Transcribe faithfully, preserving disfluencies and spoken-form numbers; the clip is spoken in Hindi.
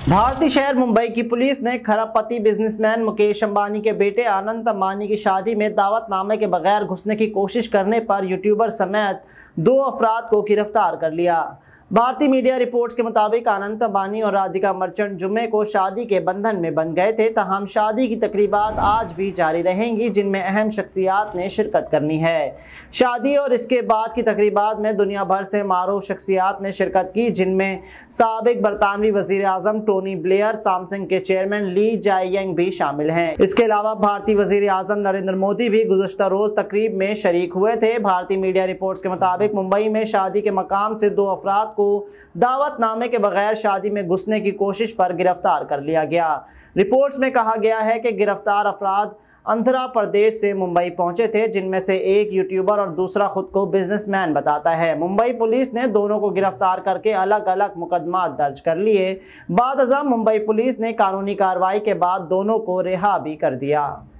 भारतीय शहर मुंबई की पुलिस ने खरबपति बिजनेसमैन मुकेश अंबानी के बेटे अनंत अंबानी की शादी में दावतनामे के बगैर घुसने की कोशिश करने पर यूट्यूबर समेत दो अफराद को गिरफ्तार कर लिया। भारतीय मीडिया रिपोर्ट्स के मुताबिक अनंत अंबानी और राधिका मर्चेंट जुम्मे को शादी के बंधन में बंध गए थे। तमाम शादी की तकरीबात आज भी जारी रहेंगी, जिनमें अहम शख्सियात ने शिरकत करनी है। शादी और इसके बाद की तकरीबात में दुनिया भर से मारूफ शख्सियात ने शिरकत की, जिनमें साबिक बरतानवी वजीर आजम टोनी ब्लेयर, सैमसंग के चेयरमैन ली जाए-यंग भी शामिल हैं। इसके अलावा भारतीय वजीर आजम नरेंद्र मोदी भी गुज़श्ता रोज तकरीब में शरीक हुए थे। भारतीय मीडिया रिपोर्ट्स के मुताबिक मुंबई में शादी के मकाम से दो अफराद को दावतनामे के बगैर शादी में घुसने की कोशिश पर गिरफ्तार कर लिया गया। रिपोर्ट्स में कहा गया है कि गिरफ्तार अफराद आंध्र प्रदेश से मुंबई पहुंचे थे, जिनमें से एक यूट्यूबर और दूसरा खुद को बिजनेसमैन बताता है। मुंबई पुलिस ने दोनों को गिरफ्तार करके अलग अलग मुकदमा दर्ज कर लिए। बाद अज़ां मुंबई पुलिस ने कानूनी कार्रवाई के बाद दोनों को रिहा भी कर दिया।